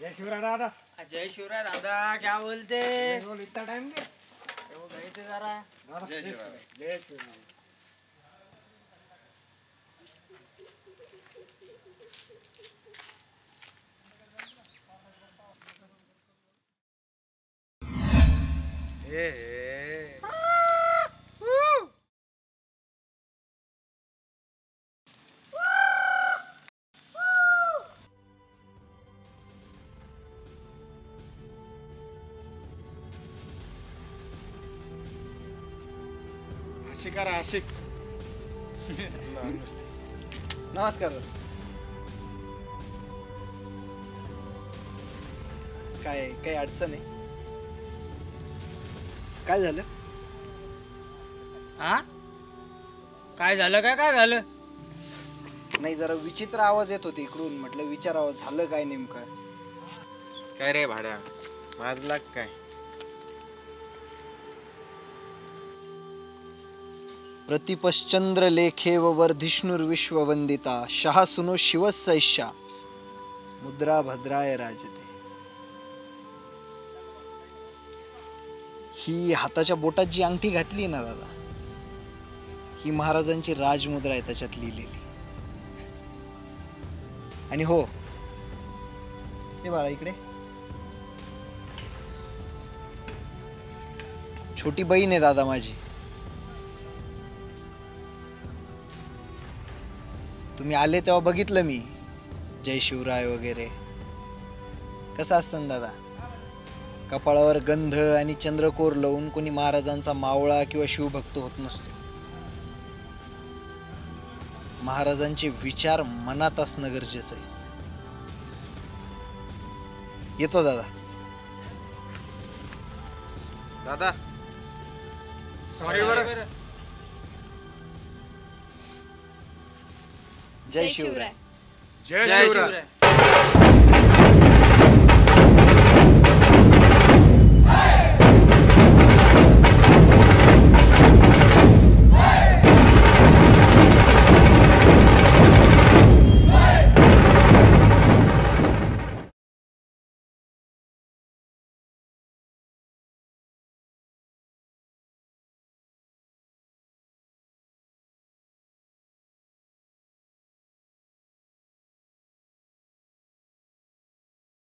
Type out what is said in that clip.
जय शिवराय दादा। जय शिवराय दादा, क्या बोलते? बोल इतना टाइम दे वो गए थे जरा। जय शिवराय। जय शिवराय। आशिक आशिक। नमस्कार. काय काही अडचण आहे? काय झालं? हा काय झालं? काय झालं? नाही, जरा विचित्र आवाज येत होते इकडून, म्हटलं विचारावं झालं काय नेमकं. काय रे भाड्या, वाजला काय? प्रतिपश्चंद्र लेखेव वर्धिष्णुर्विश्ववंदिता शहासुनो शिवसैष्या मुद्रा भद्राय राजते. ही हाताच्या बोटात जी अंगठी घातली ना दादा, ही महाराजांची राजमुद्रा आहे त्याच्यात लिहिलेली. आणि हो, हे बाळा इकडे, छोटी बहीण आहे दादा माझी. तुम्ही आले तेव्हा बघितलं मी जय शिवराय वगैरे. कसं असतं ना दादा, कपाळावर गंध आणि चंद्रकोर लावून कोणी महाराजांचा मावळा किंवा शिवभक्त होत नसतो. महाराजांचे विचार मनात असणं गरजेचं आहे. येतो दादा. दादा सॉरी बरं. जय शिवराय. जय जय शिवराय. शिवराय.